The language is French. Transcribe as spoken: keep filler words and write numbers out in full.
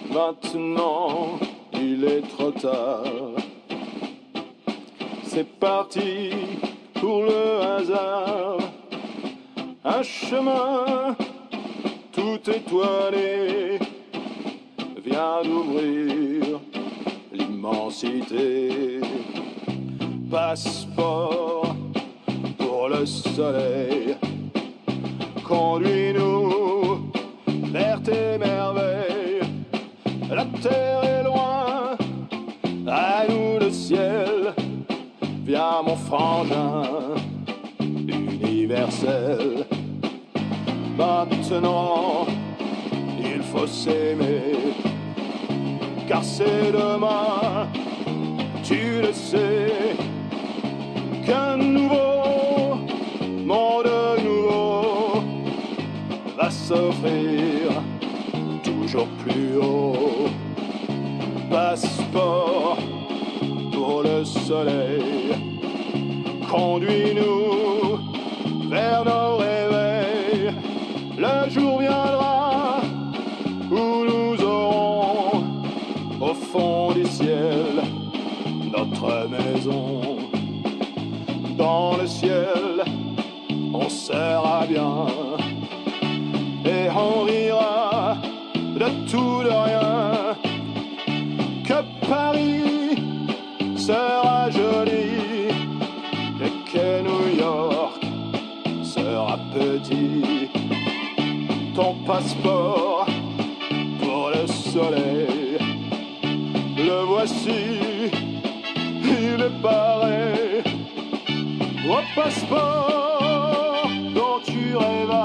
Maintenant, il est trop tard. C'est parti pour le hasard. Un chemin tout étoilé vient d'ouvrir l'immensité. Passeport pour le soleil, conduis-nous vers tes merveilles. La terre est loin, à nous le ciel. Viens mon frangin universel. Maintenant, il faut s'aimer, car c'est demain, tu le sais, qu'un nouveau monde nouveau va s'offrir toujours plus haut. Passeport pour le soleil, conduis-nous vers nos réveils. Le jour viendra où nous aurons au fond du ciel notre maison. Dans le ciel, on sera bien et on rira de tout, de rien. Que Paris sera joli et que New York sera petit. Ton passeport pour le soleil, le voici, il est paré. Au passeport dont tu rêves.